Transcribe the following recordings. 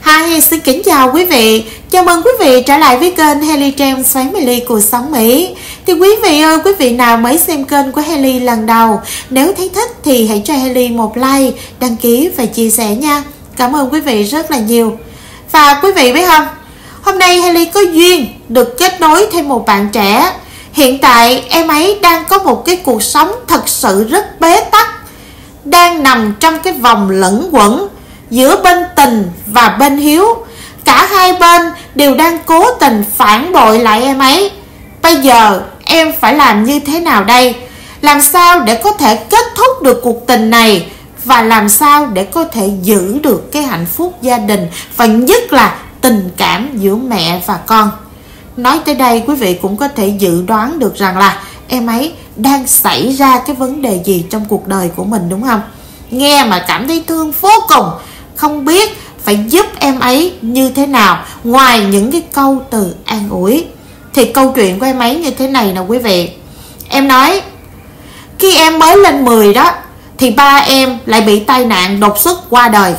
Hi, xin kính chào quý vị. Chào mừng quý vị trở lại với kênh Haley James Family Cuộc Sống Mỹ. Thì quý vị ơi, quý vị nào mới xem kênh của Haley lần đầu, nếu thấy thích thì hãy cho Haley một like, đăng ký và chia sẻ nha. Cảm ơn quý vị rất là nhiều. Và quý vị biết không, hôm nay Haley có duyên được kết nối thêm một bạn trẻ. Hiện tại em ấy đang có một cái cuộc sống thật sự rất bế tắc, đang nằm trong cái vòng lẫn quẩn giữa bên tình và bên hiếu. Cả hai bên đều đang cố tình phản bội lại em ấy. Bây giờ em phải làm như thế nào đây? Làm sao để có thể kết thúc được cuộc tình này? Và làm sao để có thể giữ được cái hạnh phúc gia đình, và nhất là tình cảm giữa mẹ và con? Nói tới đây quý vị cũng có thể dự đoán được rằng là em ấy đang xảy ra cái vấn đề gì trong cuộc đời của mình, đúng không? Nghe mà cảm thấy thương vô cùng, không biết phải giúp em ấy như thế nào ngoài những cái câu từ an ủi. Thì câu chuyện của em ấy như thế này nè quý vị. Em nói khi em mới lên 10 đó thì ba em lại bị tai nạn đột xuất qua đời.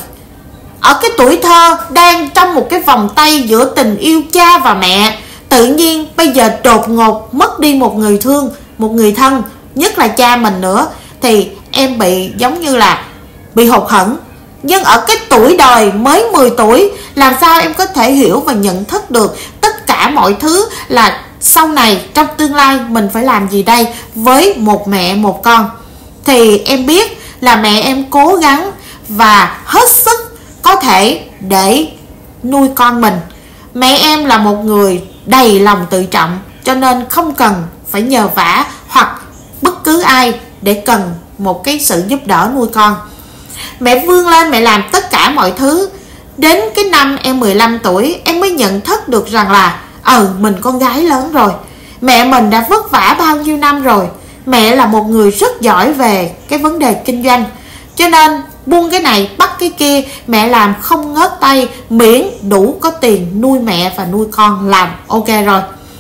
Ở cái tuổi thơ đang trong một cái vòng tay giữa tình yêu cha và mẹ, tự nhiên bây giờ đột ngột mất đi một người thương, một người thân, nhất là cha mình nữa, thì em bị giống như là bị hụt hẫng. Nhưng ở cái tuổi đời mới 10 tuổi, làm sao em có thể hiểu và nhận thức được tất cả mọi thứ là sau này trong tương lai mình phải làm gì đây với một mẹ một con? Thì em biết là mẹ em cố gắng và hết sức có thể để nuôi con mình. Mẹ em là một người đầy lòng tự trọng, cho nên không cần phải nhờ vả hoặc bất cứ ai để cần một cái sự giúp đỡ nuôi con. Mẹ vươn lên, mẹ làm tất cả mọi thứ. Đến cái năm em 15 tuổi, em mới nhận thức được rằng là mình con gái lớn rồi. Mẹ mình đã vất vả bao nhiêu năm rồi. Mẹ là một người rất giỏi về cái vấn đề kinh doanh, cho nên buông cái này bắt cái kia, mẹ làm không ngớt tay, miễn đủ có tiền nuôi mẹ và nuôi con làm ok rồi.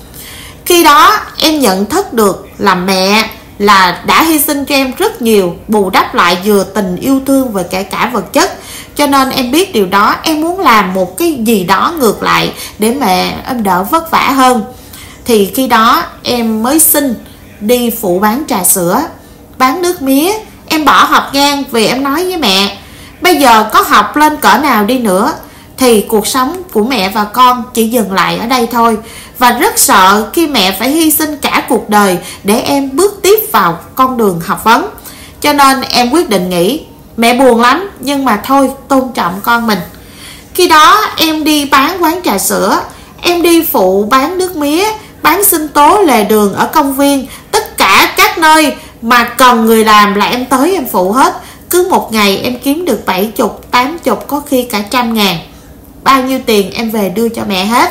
Khi đó em nhận thức được là mẹ là đã hy sinh cho em rất nhiều, bù đắp lại vừa tình yêu thương và kể cả vật chất. Cho nên em biết điều đó, em muốn làm một cái gì đó ngược lại để mẹ em đỡ vất vả hơn. Thì khi đó em mới xin đi phụ bán trà sữa, bán nước mía. Em bỏ học ngang vì em nói với mẹ, bây giờ có học lên cỡ nào đi nữa thì cuộc sống của mẹ và con chỉ dừng lại ở đây thôi. Và rất sợ khi mẹ phải hy sinh cả cuộc đời để em bước tiếp vào con đường học vấn. Cho nên em quyết định nghỉ. Mẹ buồn lắm nhưng mà thôi, tôn trọng con mình. Khi đó em đi bán quán trà sữa, em đi phụ bán nước mía, bán sinh tố lề đường ở công viên. Tất cả các nơi mà cần người làm là em tới em phụ hết. Cứ một ngày em kiếm được 70, 80, có khi cả 100.000. Bao nhiêu tiền em về đưa cho mẹ hết.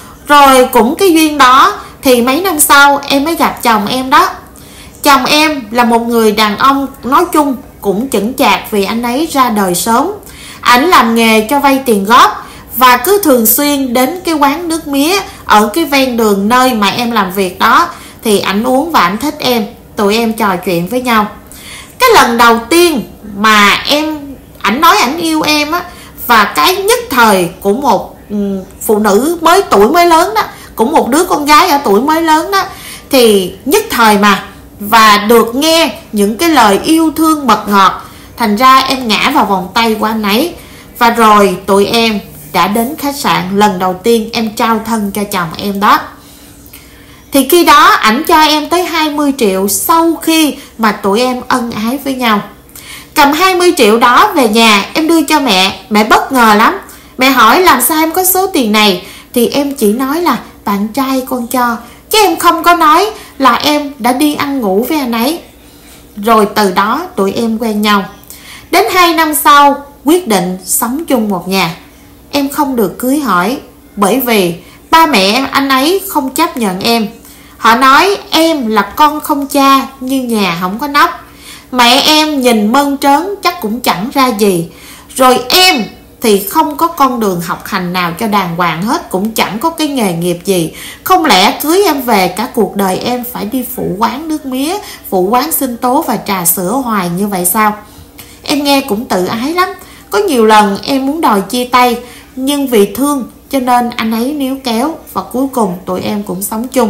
Rồi cũng cái duyên đó thì mấy năm sau em mới gặp chồng em đó. Chồng em là một người đàn ông nói chung cũng chững chạc vì anh ấy ra đời sớm. Ảnh làm nghề cho vay tiền góp và cứ thường xuyên đến cái quán nước mía ở cái ven đường nơi mà em làm việc đó. Thì ảnh uống và ảnh thích em, tụi em trò chuyện với nhau. Cái lần đầu tiên mà ảnh nói ảnh yêu em á, và cái nhất thời của một phụ nữ tuổi mới lớn đó, cũng một đứa con gái ở tuổi mới lớn đó, thì nhất thời mà, và được nghe những cái lời yêu thương mật ngọt, thành ra em ngã vào vòng tay của anh ấy. Và rồi tụi em đã đến khách sạn lần đầu tiên em trao thân cho chồng em đó. Thì khi đó ảnh cho em tới 20 triệu sau khi mà tụi em ân ái với nhau. Cầm 20 triệu đó về nhà em đưa cho mẹ. Mẹ bất ngờ lắm. Mẹ hỏi làm sao em có số tiền này. Thì em chỉ nói là bạn trai con cho, chứ em không có nói là em đã đi ăn ngủ với anh ấy. Rồi từ đó tụi em quen nhau. Đến 2 năm sau quyết định sống chung một nhà. Em không được cưới hỏi, bởi vì ba mẹ anh ấy không chấp nhận em. Họ nói em là con không cha, như nhà không có nóc. Mẹ em nhìn mơn trớn chắc cũng chẳng ra gì. Rồi em thì không có con đường học hành nào cho đàng hoàng hết, cũng chẳng có cái nghề nghiệp gì. Không lẽ cưới em về cả cuộc đời em phải đi phụ quán nước mía, phụ quán sinh tố và trà sữa hoài như vậy sao? Em nghe cũng tự ái lắm. Có nhiều lần em muốn đòi chia tay, nhưng vì thương cho nên anh ấy níu kéo, và cuối cùng tụi em cũng sống chung.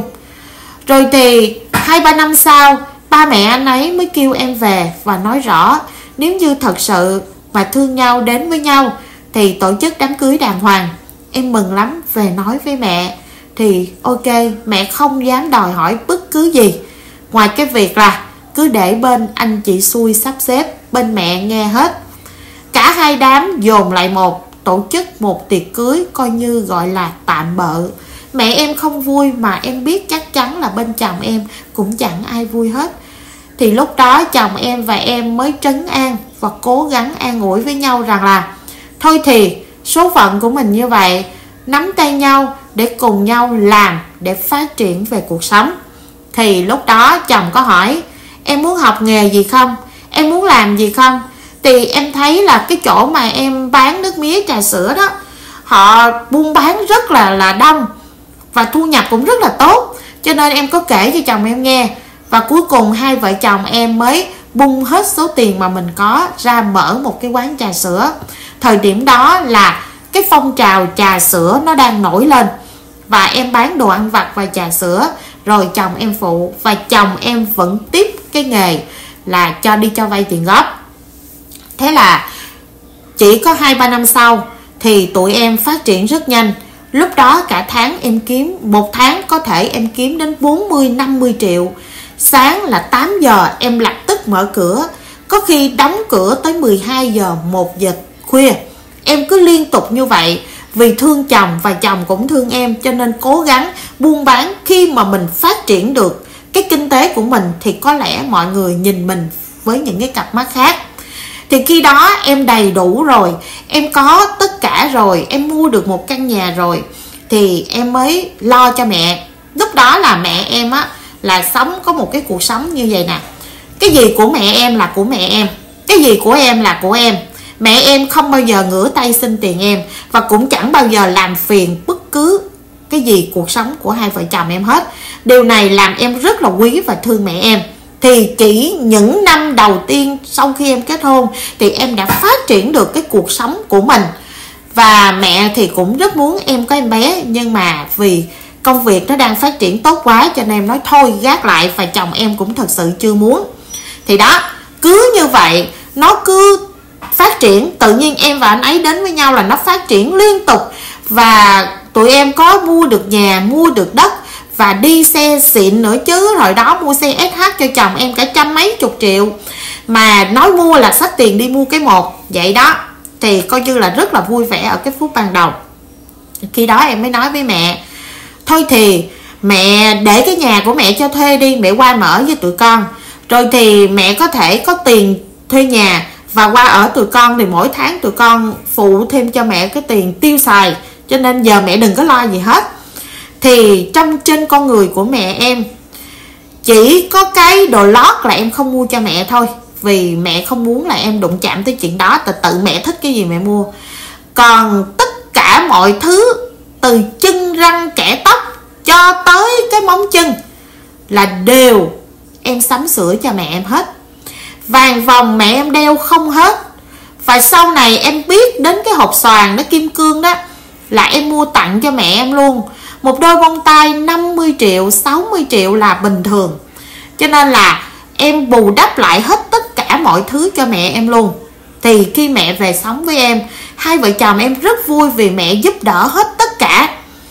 Rồi thì 2-3 năm sau, ba mẹ anh ấy mới kêu em về và nói rõ nếu như thật sự mà thương nhau đến với nhau thì tổ chức đám cưới đàng hoàng. Em mừng lắm, về nói với mẹ thì ok, mẹ không dám đòi hỏi bất cứ gì ngoài cái việc là cứ để bên anh chị xui sắp xếp, bên mẹ nghe hết. Cả hai đám dồn lại tổ chức một tiệc cưới coi như gọi là tạm bợ. Mẹ em không vui mà em biết chắc chắn là bên chồng em cũng chẳng ai vui hết. Thì lúc đó chồng em và em mới trấn an và cố gắng an ủi với nhau rằng là thôi thì số phận của mình như vậy, nắm tay nhau để cùng nhau làm để phát triển về cuộc sống. Thì lúc đó chồng có hỏi em muốn học nghề gì không, em muốn làm gì không. Thì em thấy là cái chỗ mà em bán nước mía trà sữa đó, họ buôn bán rất là đông và thu nhập cũng rất là tốt, cho nên em có kể cho chồng em nghe. Và cuối cùng hai vợ chồng em mới bung hết số tiền mà mình có ra mở một cái quán trà sữa. Thời điểm đó là cái phong trào trà sữa nó đang nổi lên, và em bán đồ ăn vặt và trà sữa, rồi chồng em phụ, và chồng em vẫn tiếp cái nghề là cho vay tiền góp. Thế là chỉ có 2-3 năm sau thì tụi em phát triển rất nhanh. Lúc đó cả tháng em kiếm, một tháng có thể em kiếm đến 40-50 triệu. Sáng là 8 giờ em lập tức mở cửa, có khi đóng cửa tới 12 giờ, 1 giờ khuya. Em cứ liên tục như vậy vì thương chồng và chồng cũng thương em, cho nên cố gắng buôn bán. Khi mà mình phát triển được cái kinh tế của mình thì có lẽ mọi người nhìn mình với những cái cặp mắt khác. Thì khi đó em đầy đủ rồi, em có tất cả rồi, em mua được một căn nhà rồi, thì em mới lo cho mẹ. Lúc đó là mẹ em á là sống có một cái cuộc sống như vậy nè. Cái gì của mẹ em là của mẹ em, cái gì của em là của em. Mẹ em không bao giờ ngửa tay xin tiền em, và cũng chẳng bao giờ làm phiền bất cứ cái gì cuộc sống của hai vợ chồng em hết. Điều này làm em rất là quý và thương mẹ em. Thì chỉ những năm đầu tiên sau khi em kết hôn thì em đã phát triển được cái cuộc sống của mình. Và mẹ thì cũng rất muốn em có em bé, nhưng mà vì công việc nó đang phát triển tốt quá cho nên em nói thôi gác lại, và chồng em cũng thật sự chưa muốn. Thì đó, cứ như vậy nó cứ phát triển. Tự nhiên em và anh ấy đến với nhau là nó phát triển liên tục. Và tụi em có mua được nhà, mua được đất và đi xe xịn nữa chứ. Hồi đó mua xe SH cho chồng em cả 100 mấy chục triệu, mà nói mua là xách tiền đi mua cái một vậy đó. Thì coi như là rất là vui vẻ ở cái phút ban đầu. Khi đó em mới nói với mẹ thôi thì mẹ để cái nhà của mẹ cho thuê đi, mẹ qua mở với tụi con, rồi thì mẹ có thể có tiền thuê nhà và qua ở tụi con, thì mỗi tháng tụi con phụ thêm cho mẹ cái tiền tiêu xài, cho nên giờ mẹ đừng có lo gì hết. Thì trên con người của mẹ em chỉ có cái đồ lót là em không mua cho mẹ thôi, vì mẹ không muốn là em đụng chạm tới chuyện đó, tự mẹ thích cái gì mẹ mua. Còn tất cả mọi thứ từ chân răng kẻ tóc cho tới cái móng chân là đều em sắm sửa cho mẹ em hết. Vàng vòng mẹ em đeo không hết. Và sau này em biết đến cái hộp xoàn nó kim cương đó là em mua tặng cho mẹ em luôn. Một đôi bông tai 50 triệu, 60 triệu là bình thường. Cho nên là em bù đắp lại hết tất cả mọi thứ cho mẹ em luôn. Thì khi mẹ về sống với em, hai vợ chồng em rất vui vì mẹ giúp đỡ hết tất cả.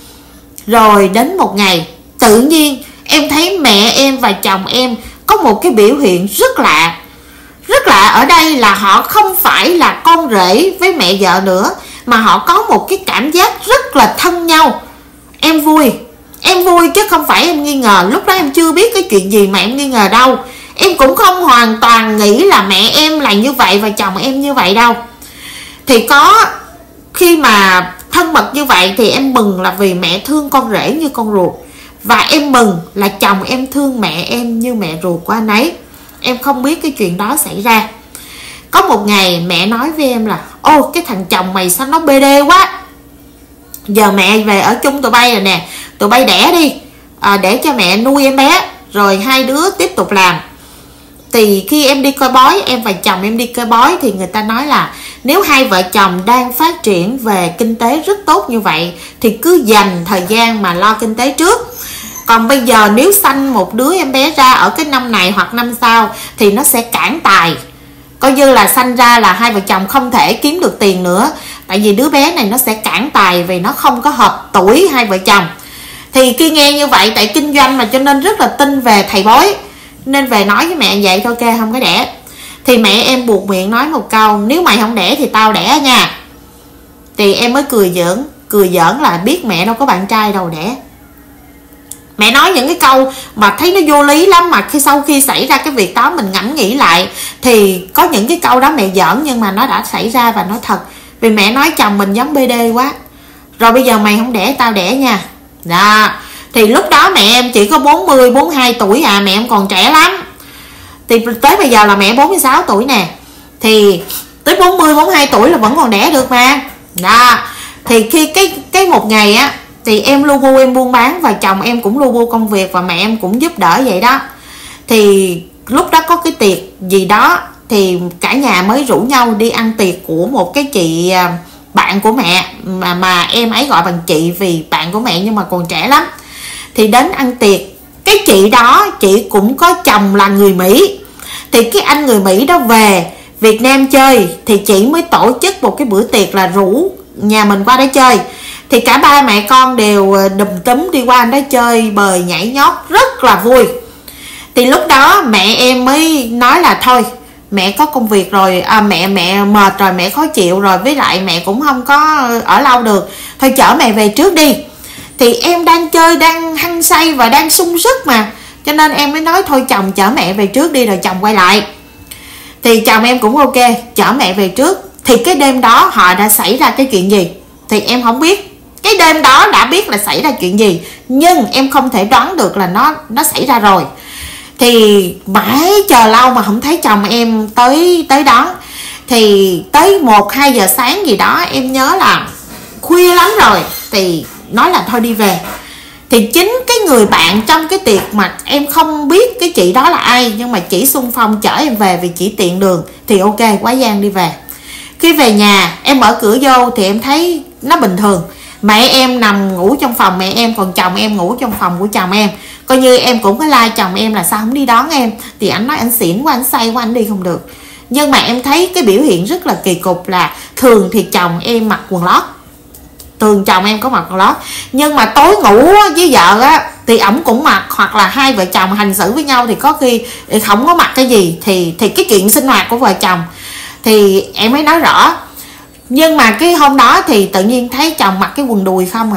Rồi đến một ngày tự nhiên em thấy mẹ em và chồng em có một cái biểu hiện rất lạ. Rất lạ ở đây là họ không phải là con rể với mẹ vợ nữa, mà họ có một cái cảm giác rất là thân nhau. Em vui chứ không phải em nghi ngờ. Lúc đó em chưa biết cái chuyện gì mà em nghi ngờ đâu. Em cũng không hoàn toàn nghĩ là mẹ em là như vậy và chồng em như vậy đâu. Thì có khi mà thân mật như vậy thì em mừng là vì mẹ thương con rể như con ruột, và em mừng là chồng em thương mẹ em như mẹ ruột của anh ấy. Em không biết cái chuyện đó xảy ra. Có một ngày mẹ nói với em là ô, cái thằng chồng mày sao nó bê đê quá, giờ mẹ về ở chung tụi bay rồi nè, tụi bay đẻ đi, để cho mẹ nuôi em bé, rồi hai đứa tiếp tục làm. Thì khi em đi coi bói, em và chồng em đi coi bói, thì người ta nói là Nếu hai vợ chồng đang phát triển về kinh tế rất tốt như vậy thì cứ dành thời gian mà lo kinh tế trước. Còn bây giờ nếu sanh một đứa em bé ra ở cái năm này hoặc năm sau thì nó sẽ cản tài, coi như là sanh ra là hai vợ chồng không thể kiếm được tiền nữa, tại vì đứa bé này nó sẽ cản tài vì nó không có hợp tuổi hai vợ chồng. Thì khi nghe như vậy, tại kinh doanh mà cho nên rất là tin về thầy bói, nên về nói với mẹ vậy thôi, ok không có đẻ. Thì mẹ em buộc miệng nói một câu, nếu mày không đẻ thì tao đẻ nha. Thì em mới cười giỡn là biết mẹ đâu có bạn trai đâu đẻ. Mẹ nói những cái câu mà thấy nó vô lý lắm, mà sau khi xảy ra cái việc đó mình ngẫm nghĩ lại thì có những cái câu đó mẹ giỡn nhưng mà nó đã xảy ra và nói thật. Vì mẹ nói chồng mình giống BD quá, rồi bây giờ mày không đẻ tao đẻ nha. Đó. Thì lúc đó mẹ em chỉ có 40, 42 tuổi à, mẹ em còn trẻ lắm. Thì tới bây giờ là mẹ 46 tuổi nè. Thì tới 40, 42 tuổi là vẫn còn đẻ được mà. Đó. Thì khi cái một ngày á, thì em lu bu em buôn bán và chồng em cũng lu bu công việc và mẹ em cũng giúp đỡ vậy đó. Thì lúc đó có cái tiệc gì đó thì cả nhà mới rủ nhau đi ăn tiệc của một cái chị bạn của mẹ, mà em ấy gọi bằng chị vì bạn của mẹ nhưng mà còn trẻ lắm. Thì đến ăn tiệc, cái chị đó chị cũng có chồng là người Mỹ. Thì cái anh người Mỹ đó về Việt Nam chơi thì chị mới tổ chức một cái bữa tiệc là rủ nhà mình qua đó chơi. Thì cả ba mẹ con đều đùm túm đi qua đó chơi bời nhảy nhót rất là vui. Thì lúc đó mẹ em mới nói là thôi mẹ có công việc rồi, mẹ mệt rồi, mẹ khó chịu rồi, với lại mẹ cũng không có ở lâu được, thôi chở mẹ về trước đi. Thì em đang chơi, đang hăng say và đang sung sức mà, cho nên em mới nói thôi chồng chở mẹ về trước đi rồi chồng quay lại. Thì chồng em cũng ok, chở mẹ về trước. Thì cái đêm đó họ đã xảy ra cái chuyện gì thì em không biết. Cái đêm đó đã biết là xảy ra chuyện gì, nhưng em không thể đoán được là nó xảy ra rồi. Thì mãi chờ lâu mà không thấy chồng em tới đón. Thì tới 1-2 giờ sáng gì đó, em nhớ là khuya lắm rồi, thì nói là thôi đi về. Thì chính cái người bạn trong cái tiệc mà em không biết cái chị đó là ai, nhưng mà chỉ xung phong chở em về vì chỉ tiện đường. Thì ok, quá gian đi về. Khi về nhà em mở cửa vô thì em thấy nó bình thường. Mẹ em nằm ngủ trong phòng mẹ em, còn chồng em ngủ trong phòng của chồng em. Coi như em cũng có like chồng em là sao không đi đón em. Thì anh nói anh xỉn quá, anh say quá, anh đi không được. Nhưng mà em thấy cái biểu hiện rất là kỳ cục là thường thì chồng em mặc quần lót, thường chồng em có mặc quần lót, nhưng mà tối ngủ với vợ á thì ổng cũng mặc, hoặc là hai vợ chồng hành xử với nhau thì có khi không có mặc cái gì. Thì cái chuyện sinh hoạt của vợ chồng thì em mới nói rõ. Nhưng mà cái hôm đó thì tự nhiên thấy chồng mặc cái quần đùi không à,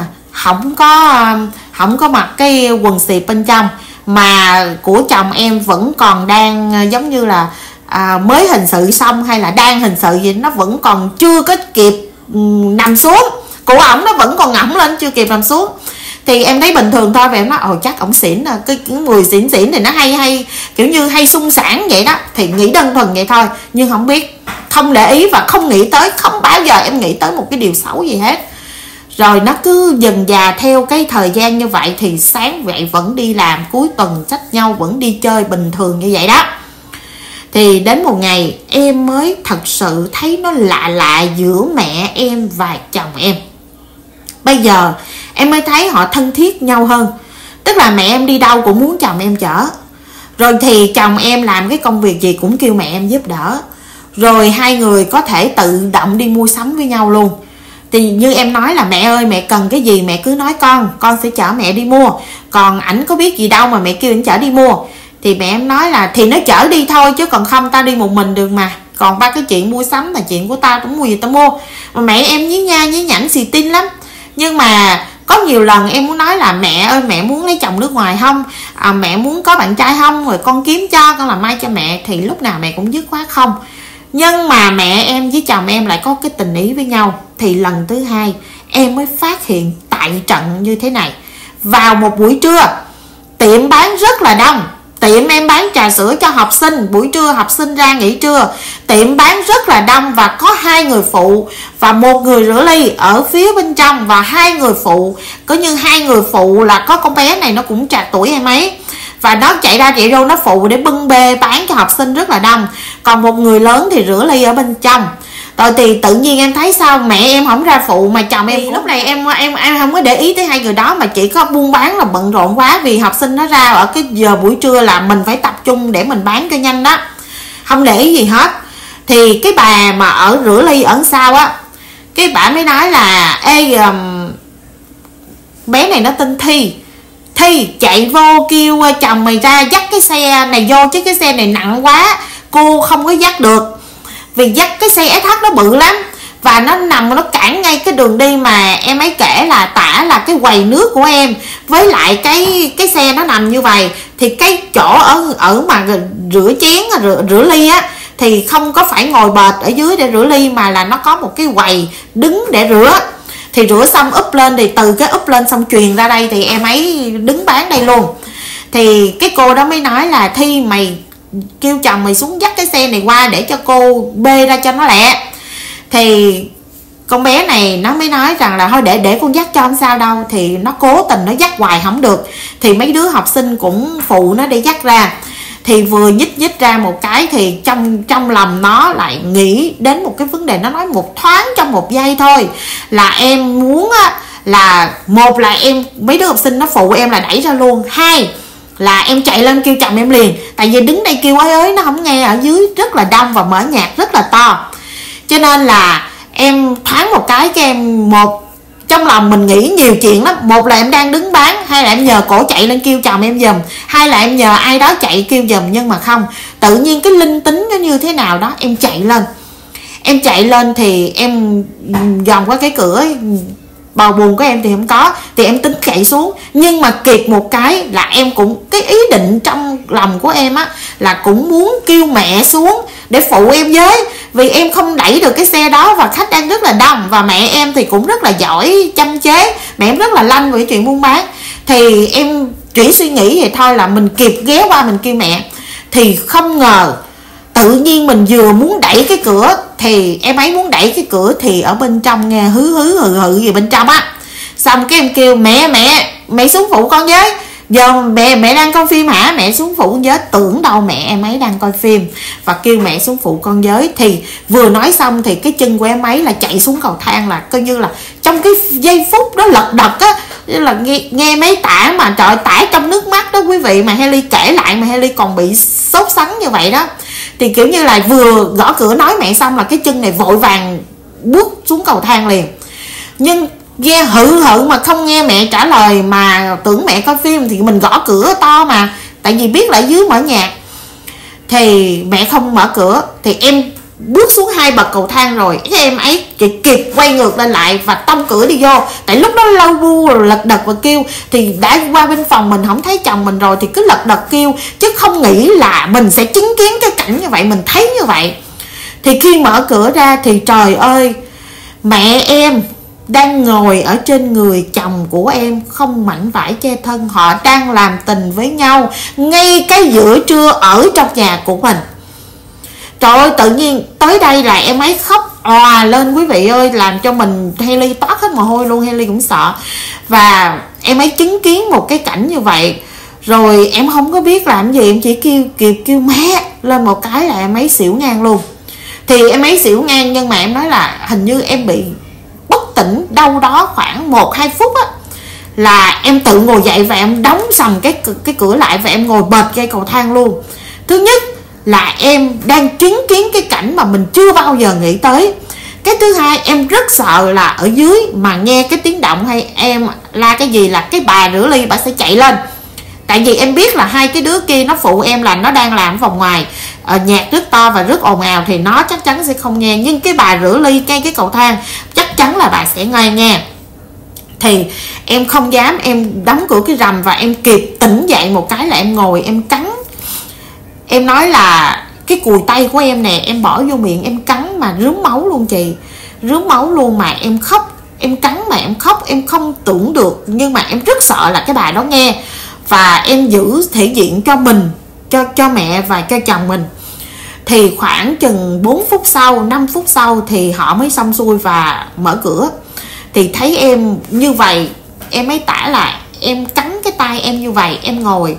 không có mặc cái quần xịp bên trong, mà của chồng em vẫn còn đang giống như là mới hình sự xong hay là đang hình sự gì, nó vẫn còn chưa có kịp nằm xuống, của ổng nó vẫn còn ngẫm lên chưa kịp nằm xuống. Thì em thấy bình thường thôi, và em nói chắc ổng xỉn, cái người xỉn thì nó hay kiểu như hay sung sản vậy đó, thì nghĩ đơn thuần vậy thôi. Nhưng không biết, không để ý và không nghĩ tới, không bao giờ em nghĩ tới một cái điều xấu gì hết. Rồi nó cứ dần dà theo cái thời gian như vậy. Thì sáng vậy vẫn đi làm, cuối tuần xách nhau vẫn đi chơi bình thường như vậy đó. Thì đến một ngày em mới thật sự thấy nó lạ lạ giữa mẹ em và chồng em. Bây giờ em mới thấy họ thân thiết nhau hơn. Tức là mẹ em đi đâu cũng muốn chồng em chở. Rồi thì chồng em làm cái công việc gì cũng kêu mẹ em giúp đỡ. Rồi hai người có thể tự động đi mua sắm với nhau luôn. Thì như em nói là mẹ ơi mẹ cần cái gì mẹ cứ nói con sẽ chở mẹ đi mua. Còn ảnh có biết gì đâu mà mẹ kêu ảnh chở đi mua. Thì mẹ em nói là thì nó chở đi thôi, chứ còn không tao đi một mình được mà. Còn ba cái chuyện mua sắm là chuyện của tao mua gì tao mua. Mà mẹ em nhí nha nhí nhảnh xì tin lắm. Nhưng mà có nhiều lần em muốn nói là mẹ ơi mẹ muốn lấy chồng nước ngoài không, mẹ muốn có bạn trai không, rồi con kiếm cho, con làm mai cho mẹ. Thì lúc nào mẹ cũng dứt khoát không. Nhưng mà mẹ em với chồng em lại có cái tình ý với nhau. Thì lần thứ hai em mới phát hiện tại trận như thế này. Vào một buổi trưa, tiệm bán rất là đông. Tiệm em bán trà sữa cho học sinh, buổi trưa học sinh ra nghỉ trưa, tiệm bán rất là đông. Và có 2 người phụ và 1 người rửa ly ở phía bên trong. Và 2 người phụ, có như 2 người phụ là có con bé này nó cũng trạc tuổi em ấy, và nó chạy ra chạy vô nó phụ để bưng bê bán cho học sinh rất là đông. Còn 1 người lớn thì rửa ly ở bên trong. Rồi thì tự nhiên em thấy sao mẹ em không ra phụ mà chồng em lúc này em không có để ý tới hai người đó, mà chỉ có buôn bán là bận rộn quá, vì học sinh nó ra ở cái giờ buổi trưa là mình phải tập trung để mình bán cho nhanh đó, không để ý gì hết. Thì cái bà mà ở rửa ly ở sau á, cái bà mới nói là ê bé này nó tên Thi chạy vô kêu chồng mày ra dắt cái xe này vô, chứ cái xe này nặng quá cô không có dắt được, vì dắt cái xe SH nó bự lắm và nó nằm nó cản ngay cái đường đi mà em ấy kể là tả là cái quầy nước của em, với lại cái xe nó nằm như vậy thì cái chỗ ở mà rửa chén rửa ly á thì không có phải ngồi bệt ở dưới để rửa ly, mà là nó có một cái quầy đứng để rửa. Thì rửa xong úp lên, thì từ cái úp lên xong truyền ra đây thì em ấy đứng bán đây luôn. Thì cái cô đó mới nói là Thi mày kêu chồng mày xuống dắt cái xe này qua để cho cô bê ra cho nó lẹ. Thì con bé này nó mới nói rằng là thôi để con dắt cho, không sao đâu. Thì nó cố tình nó dắt hoài không được, thì mấy đứa học sinh cũng phụ nó để dắt ra. Thì vừa nhích ra một cái thì trong lòng nó lại nghĩ đến một cái vấn đề. Nó nói một thoáng trong một giây thôi là em muốn á, là một là mấy đứa học sinh nó phụ em là đẩy ra luôn, hai là em chạy lên kêu chồng em liền, tại vì đứng đây kêu ơi nó không nghe, ở dưới rất là đông và mở nhạc rất là to. Cho nên là em thoáng một cái em trong lòng mình nghĩ nhiều chuyện lắm. Một là em đang đứng bán, hai là em nhờ cổ chạy lên kêu chồng em giùm, hai là em nhờ ai đó chạy kêu giùm. Nhưng mà không, tự nhiên cái linh tính nó như thế nào đó, em chạy lên thì em vòng qua cái cửa bầu buồn của em thì không có, thì em tính chạy xuống. Nhưng mà kịp một cái là em cũng, cái ý định trong lòng của em á là cũng muốn kêu mẹ xuống để phụ em với, vì em không đẩy được cái xe đó và khách đang rất là đông, và mẹ em thì cũng rất là giỏi chăm chế, mẹ em rất là lanh về chuyện buôn bán. Thì em chỉ suy nghĩ vậy thôi là mình kịp ghé qua mình kêu mẹ. Thì không ngờ tự nhiên mình vừa muốn đẩy cái cửa, thì em ấy muốn đẩy cái cửa thì ở bên trong nghe hừ gì bên trong á. Xong cái em kêu mẹ xuống phụ con với, giờ mẹ đang coi phim hả, mẹ xuống phụ con với. Tưởng đâu mẹ em ấy đang coi phim và kêu mẹ xuống phụ con với. Thì vừa nói xong thì cái chân của em ấy là chạy xuống cầu thang, là coi như là trong cái giây phút đó lật đật á, là nghe mấy tả mà trời, tả trong nước mắt đó quý vị, mà Haley kể lại mà Haley còn bị sốt sắng như vậy đó. Thì kiểu như là vừa gõ cửa nói mẹ xong là cái chân này vội vàng bước xuống cầu thang liền. Nhưng nghe hự mà không nghe mẹ trả lời, mà tưởng mẹ coi phim thì mình gõ cửa to mà, tại vì biết là dưới mở nhạc. Thì mẹ không mở cửa, thì em bước xuống 2 bậc cầu thang rồi, cái em ấy kịp quay ngược lên lại và tông cửa đi vô. Tại lúc đó lâu bu lật đật và kêu, thì đã qua bên phòng mình không thấy chồng mình rồi thì cứ lật đật kêu, chứ không nghĩ là mình sẽ chứng kiến cái cảnh như vậy, mình thấy như vậy. Thì khi mở cửa ra thì trời ơi, mẹ em đang ngồi ở trên người chồng của em, không mảnh vải che thân, họ đang làm tình với nhau ngay cái giữa trưa ở trong nhà của mình. Trời ơi, tự nhiên tới đây là em ấy khóc òa lên quý vị ơi, làm cho mình Haley toát hết mồ hôi luôn. Haley cũng sợ. Và em ấy chứng kiến một cái cảnh như vậy, rồi em không có biết làm gì, em chỉ kịp kêu mẹ lên một cái là em ấy xỉu ngang luôn. Thì em ấy xỉu ngang, nhưng mà em nói là hình như em bị bất tỉnh đâu đó khoảng 1-2 phút á, là em tự ngồi dậy và em đóng sầm cái cửa lại và em ngồi bệt cây cầu thang luôn. Thứ nhất là em đang chứng kiến cái cảnh mà mình chưa bao giờ nghĩ tới. Cái thứ hai, em rất sợ là ở dưới mà nghe cái tiếng động hay em la cái gì là cái bà rửa ly bà sẽ chạy lên. Tại vì em biết là hai cái đứa kia nó phụ em là nó đang làm ở vòng ngoài, nhạc rất to và rất ồn ào thì nó chắc chắn sẽ không nghe. Nhưng cái bà rửa ly ngay cái cầu thang chắc chắn là bà sẽ nghe. Thì em không dám, em đóng cửa cái rầm và em kịp tỉnh dậy một cái là em ngồi em cắn. Em nói là cái cùi tay của em nè, em bỏ vô miệng em cắn mà rướm máu luôn chị, rướm máu luôn. Mà em khóc, em cắn mà em khóc, em không tưởng được. Nhưng mà em rất sợ là cái bà đó nghe, và em giữ thể diện cho mình, cho mẹ và cho chồng mình. Thì khoảng chừng 4 phút sau, 5 phút sau thì họ mới xong xuôi và mở cửa. Thì thấy em như vậy, em mới tả là em cắn cái tay em như vậy, em ngồi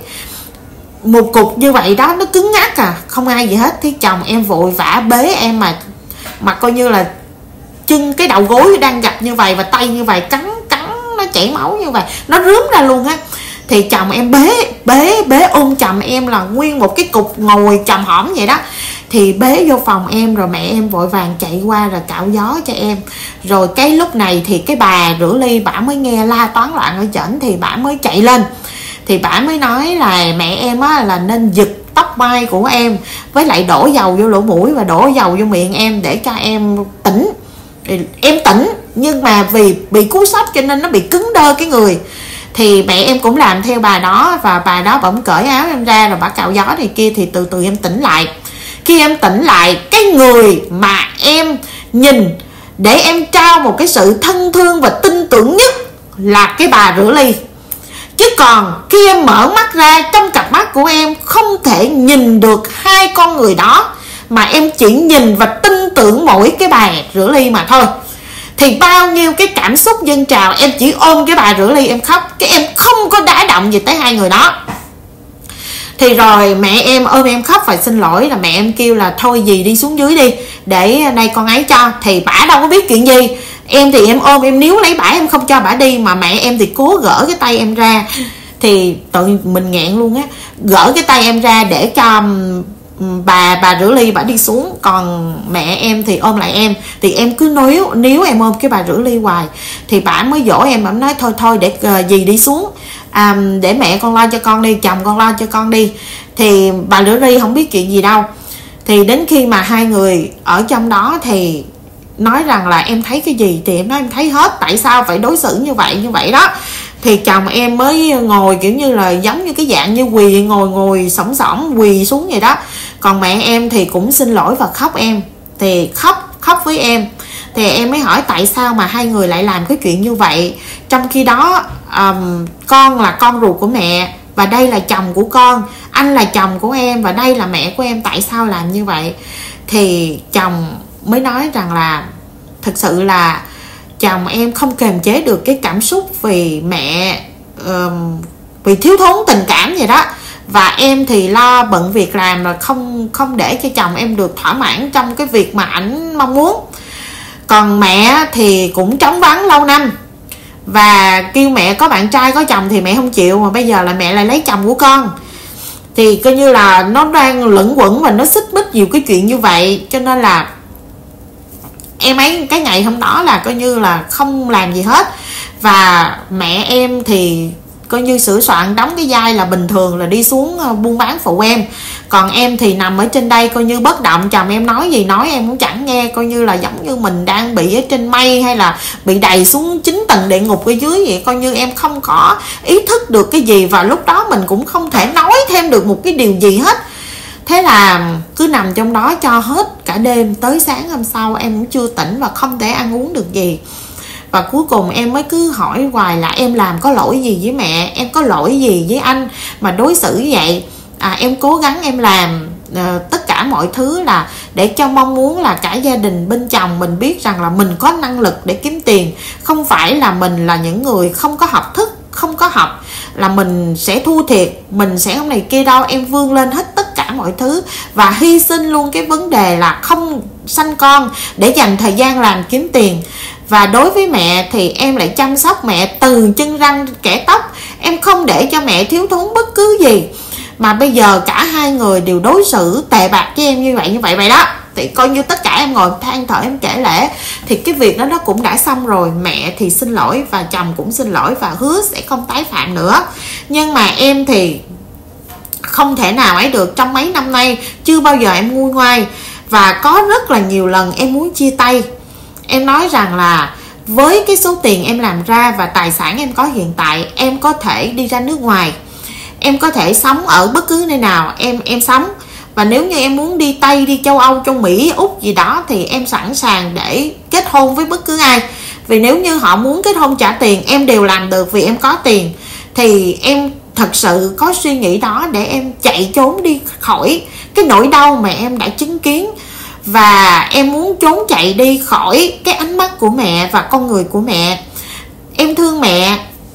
một cục như vậy đó, nó cứng ngắc à, không ai gì hết. Thì chồng em vội vã bế em mà mà coi như là chân cái đầu gối đang gập như vậy và tay như vậy, cắn nó chảy máu như vậy, nó rướm ra luôn á. Thì chồng em bế ôm chồng em là nguyên một cái cục ngồi chầm hõm vậy đó. Thì bế vô phòng em, rồi mẹ em vội vàng chạy qua rồi cạo gió cho em. Rồi cái lúc này thì cái bà rửa ly bả mới nghe la toán loạn ở trển, thì bả mới chạy lên. Thì bả mới nói là mẹ em á là nên giật tóc mai của em, với lại đổ dầu vô lỗ mũi và đổ dầu vô miệng em để cho em tỉnh. Em tỉnh, nhưng mà vì bị cú sốc cho nên nó bị cứng đơ cái người. Thì mẹ em cũng làm theo bà đó, và bà đó bỗng cởi áo em ra rồi bà cạo gió này kia, thì từ từ em tỉnh lại. Khi em tỉnh lại, cái người mà em nhìn để em trao một cái sự thân thương và tin tưởng nhất là cái bà rửa ly. Chứ còn khi em mở mắt ra, trong cặp mắt của em không thể nhìn được hai con người đó, mà em chỉ nhìn và tin tưởng mỗi cái bà rửa ly mà thôi. Thì bao nhiêu cái cảm xúc dâng trào, em chỉ ôm cái bà rửa ly em khóc, cái em không có đả động gì tới hai người đó. Thì rồi mẹ em ôm em khóc và xin lỗi, là mẹ em kêu là thôi dì đi xuống dưới đi để đây con ấy cho. Thì bả đâu có biết chuyện gì, em thì em ôm em níu lấy bả, em không cho bả đi, mà mẹ em thì cố gỡ cái tay em ra. Thì tự mình nghẹn luôn á, gỡ cái tay em ra để cho bà rửa ly bả đi xuống, còn mẹ em thì ôm lại em. Thì em cứ níu em ôm cái bà rửa ly hoài. Thì bả mới dỗ em, bả nói thôi để dì đi xuống, để mẹ con lo cho con đi, chồng con lo cho con đi. Thì bà rửa ly không biết chuyện gì đâu. Thì đến khi mà hai người ở trong đó thì nói rằng là em thấy cái gì, thì em nói em thấy hết, tại sao phải đối xử như vậy đó. Thì chồng em mới ngồi kiểu như là giống như cái dạng như quỳ, ngồi sõng quỳ xuống vậy đó. Còn mẹ em thì cũng xin lỗi và khóc em, thì khóc với em. Thì em mới hỏi tại sao mà hai người lại làm cái chuyện như vậy, trong khi đó con là con ruột của mẹ, và đây là chồng của con, anh là chồng của em, và đây là mẹ của em, tại sao làm như vậy. Thì chồng mới nói rằng là thực sự là chồng em không kềm chế được cái cảm xúc vì mẹ, vì thiếu thốn tình cảm vậy đó. Và em thì lo bận việc làm rồi không để cho chồng em được thỏa mãn trong cái việc mà ảnh mong muốn. Còn mẹ thì cũng trống vắng lâu năm, và kêu mẹ có bạn trai có chồng thì mẹ không chịu, mà bây giờ là mẹ lại lấy chồng của con. Thì coi như là nó đang lẫn quẩn và nó xích mích nhiều cái chuyện như vậy. Cho nên là em ấy cái ngày hôm đó là coi như là không làm gì hết. Và mẹ em thì coi như sửa soạn đóng cái vai là bình thường, là đi xuống buôn bán phụ em. Còn em thì nằm ở trên đây coi như bất động, chồng em nói gì nói em cũng chẳng nghe, coi như là giống như mình đang bị ở trên mây, hay là bị đày xuống 9 tầng địa ngục ở dưới vậy. Coi như em không có ý thức được cái gì, và lúc đó mình cũng không thể nói thêm được một cái điều gì hết. Thế là cứ nằm trong đó cho hết cả đêm, tới sáng hôm sau em cũng chưa tỉnh và không thể ăn uống được gì. Và cuối cùng em mới cứ hỏi hoài là em làm có lỗi gì với mẹ, em có lỗi gì với anh mà đối xử vậy. Em cố gắng em làm tất cả mọi thứ là để cho mong muốn là cả gia đình bên chồng mình biết rằng là mình có năng lực để kiếm tiền. Không phải là mình là những người không có học thức, không có học là mình sẽ thua thiệt, mình sẽ không này kia đâu. Em vươn lên hết tất cả mọi thứ và hy sinh luôn cái vấn đề là không sanh con để dành thời gian làm kiếm tiền. Và đối với mẹ thì em lại chăm sóc mẹ từ chân răng kẻ tóc, em không để cho mẹ thiếu thốn bất cứ gì. Mà bây giờ cả hai người đều đối xử tệ bạc với em như vậy đó. Thì coi như tất cả em ngồi than thở em kể lể, thì cái việc đó nó cũng đã xong rồi. Mẹ thì xin lỗi và chồng cũng xin lỗi và hứa sẽ không tái phạm nữa. Nhưng mà em thì không thể nào ấy được. Trong mấy năm nay chưa bao giờ em nguôi ngoai, và có rất là nhiều lần em muốn chia tay. Em nói rằng là với cái số tiền em làm ra và tài sản em có hiện tại, em có thể đi ra nước ngoài, em có thể sống ở bất cứ nơi nào em sống. Và nếu như em muốn đi Tây, đi châu Âu, châu Mỹ, Úc gì đó thì em sẵn sàng để kết hôn với bất cứ ai. Vì nếu như họ muốn kết hôn trả tiền, em đều làm được vì em có tiền. Thì em thật sự có suy nghĩ đó để em chạy trốn đi khỏi cái nỗi đau mà em đã chứng kiến. Và em muốn trốn chạy đi khỏi cái ánh mắt của mẹ và con người của mẹ. Em thương mẹ,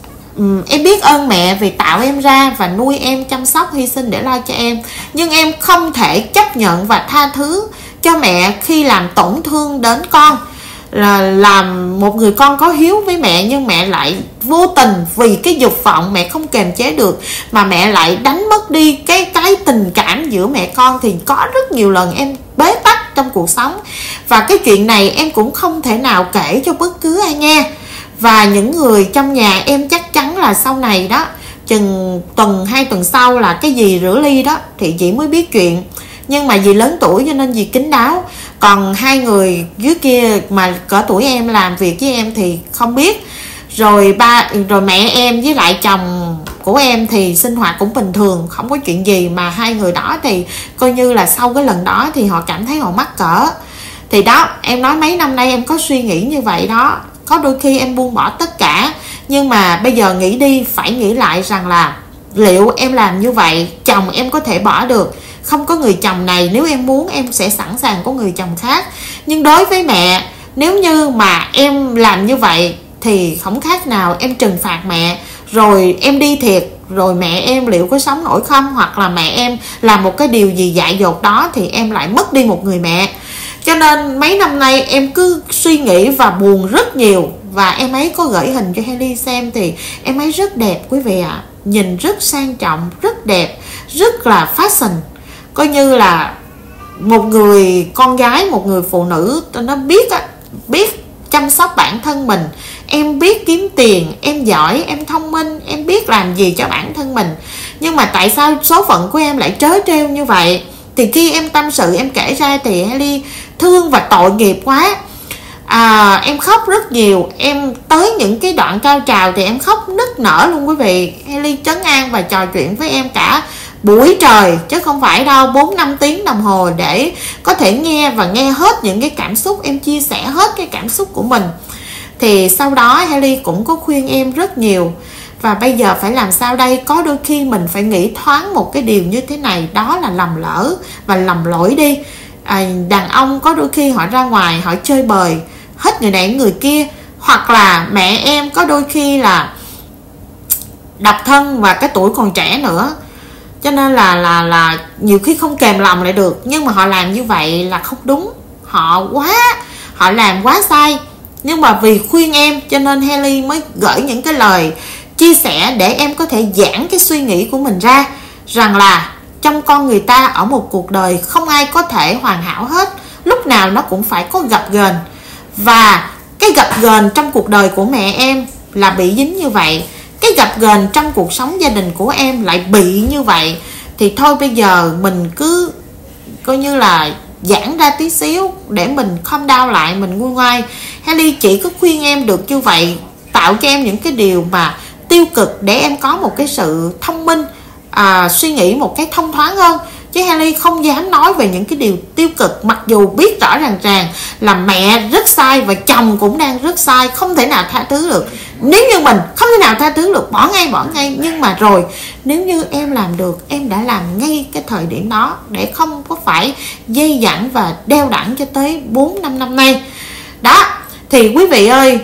em biết ơn mẹ vì tạo em ra và nuôi em, chăm sóc, hy sinh để lo cho em. Nhưng em không thể chấp nhận và tha thứ cho mẹ khi làm tổn thương đến con, là làm một người con có hiếu với mẹ nhưng mẹ lại vô tình vì cái dục vọng mẹ không kềm chế được mà mẹ lại đánh mất đi cái tình cảm giữa mẹ con. Thì có rất nhiều lần em bế tắc trong cuộc sống, và cái chuyện này em cũng không thể nào kể cho bất cứ ai nghe. Và những người trong nhà em chắc chắn là sau này đó, chừng tuần 2 tuần sau là cái dì rửa ly đó thì chị mới biết chuyện. Nhưng mà dì lớn tuổi cho nên dì kín đáo, còn hai người dưới kia mà cỡ tuổi em làm việc với em thì không biết. Rồi mẹ em với lại chồng của em thì sinh hoạt cũng bình thường, không có chuyện gì. Mà hai người đó thì coi như là sau cái lần đó thì họ cảm thấy họ mắc cỡ. Thì đó, em nói mấy năm nay em có suy nghĩ như vậy đó. Có đôi khi em buông bỏ tất cả, nhưng mà bây giờ nghĩ đi phải nghĩ lại rằng là liệu em làm như vậy chồng em có thể bỏ được. Không có người chồng này, nếu em muốn em sẽ sẵn sàng có người chồng khác. Nhưng đối với mẹ, nếu như mà em làm như vậy thì không khác nào em trừng phạt mẹ, rồi em đi thiệt, rồi mẹ em liệu có sống nổi không? Hoặc là mẹ em làm một cái điều gì dại dột đó thì em lại mất đi một người mẹ. Cho nên mấy năm nay em cứ suy nghĩ và buồn rất nhiều. Và em ấy có gửi hình cho Hailey xem thì em ấy rất đẹp quý vị ạ. Nhìn rất sang trọng, rất đẹp, rất là fashion. Coi như là một người con gái, một người phụ nữ nó biết chăm sóc bản thân mình. Em biết kiếm tiền, em giỏi, em thông minh, em biết làm gì cho bản thân mình. Nhưng mà tại sao số phận của em lại trớ trêu như vậy? Thì khi em tâm sự, em kể ra thì Hailey thương và tội nghiệp quá. Em khóc rất nhiều. Em tới những cái đoạn cao trào thì em khóc nức nở luôn quý vị. Hailey trấn an và trò chuyện với em cả buổi trời, chứ không phải đâu 4-5 tiếng đồng hồ để có thể nghe và nghe hết những cái cảm xúc. Em chia sẻ hết cái cảm xúc của mình. Thì sau đó Hailey cũng có khuyên em rất nhiều. Và bây giờ phải làm sao đây? Có đôi khi mình phải nghĩ thoáng một cái điều như thế này, đó là lầm lỡ và lầm lỗi đi. Đàn ông có đôi khi họ ra ngoài họ chơi bời hết người này người kia, hoặc là mẹ em có đôi khi là độc thân và cái tuổi còn trẻ nữa, cho nên là nhiều khi không kềm lòng lại được. Nhưng mà họ làm như vậy là không đúng, họ làm quá sai. Nhưng mà vì khuyên em cho nên Hailey mới gửi những cái lời chia sẻ để em có thể giãn cái suy nghĩ của mình ra, rằng là trong con người ta ở một cuộc đời không ai có thể hoàn hảo hết, lúc nào nó cũng phải có gập ghềnh. Và cái gập ghềnh trong cuộc đời của mẹ em là bị dính như vậy, cái gập ghềnh trong cuộc sống gia đình của em lại bị như vậy. Thì thôi bây giờ mình cứ coi như là giãn ra tí xíu để mình calm down lại, mình nguôi ngoai. Hailey chỉ có khuyên em được như vậy, tạo cho em những cái điều mà tiêu cực để em có một cái sự thông minh, suy nghĩ một cái thông thoáng hơn. Chứ Hailey không dám nói về những cái điều tiêu cực, mặc dù biết rõ ràng là mẹ rất sai và chồng cũng đang rất sai, không thể nào tha thứ được. Nếu như mình không thể nào tha thứ được, bỏ ngay. Nhưng mà rồi, nếu như em làm được, em đã làm ngay cái thời điểm đó, để không có phải dây dẳng và đeo đẳng cho tới 4-5 năm nay. Đó, thì quý vị ơi,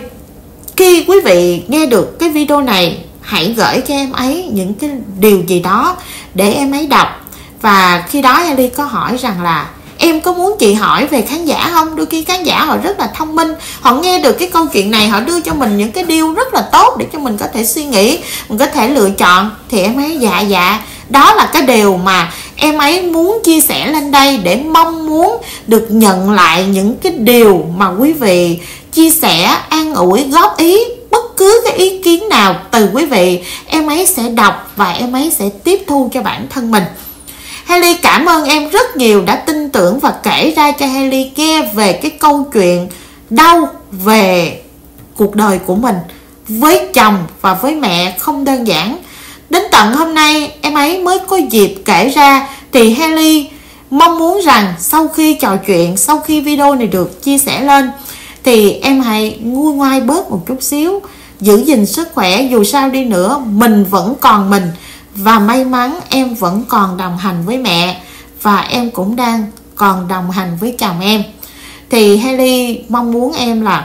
khi quý vị nghe được cái video này, hãy gửi cho em ấy những cái điều gì đó để em ấy đọc. Và khi đó Hailey có hỏi rằng là em có muốn chị hỏi về khán giả không? Đôi khi khán giả họ rất là thông minh, họ nghe được cái câu chuyện này, họ đưa cho mình những cái điều rất là tốt để cho mình có thể suy nghĩ, mình có thể lựa chọn. Thì em ấy dạ. Đó là cái điều mà em ấy muốn chia sẻ lên đây, để mong muốn được nhận lại những cái điều mà quý vị chia sẻ, an ủi, góp ý. Bất cứ cái ý kiến nào từ quý vị, em ấy sẽ đọc và em ấy sẽ tiếp thu cho bản thân mình. Hailey cảm ơn em rất nhiều đã tin tưởng và kể ra cho Hailey nghe về cái câu chuyện đau về cuộc đời của mình với chồng và với mẹ không đơn giản. Đến tận hôm nay em ấy mới có dịp kể ra. Thì Hailey mong muốn rằng sau khi trò chuyện, sau khi video này được chia sẻ lên, thì em hãy nguôi ngoai bớt một chút xíu, giữ gìn sức khỏe. Dù sao đi nữa mình vẫn còn mình, và may mắn em vẫn còn đồng hành với mẹ, và em cũng đang còn đồng hành với chồng em. Thì Hailey mong muốn em là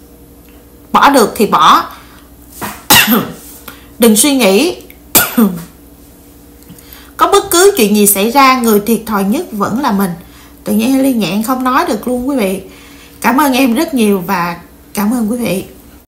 bỏ được thì bỏ. Đừng suy nghĩ. Có bất cứ chuyện gì xảy ra, người thiệt thòi nhất vẫn là mình. Tự nhiên Haley nghẹn không nói được luôn quý vị. Cảm ơn em rất nhiều và cảm ơn quý vị.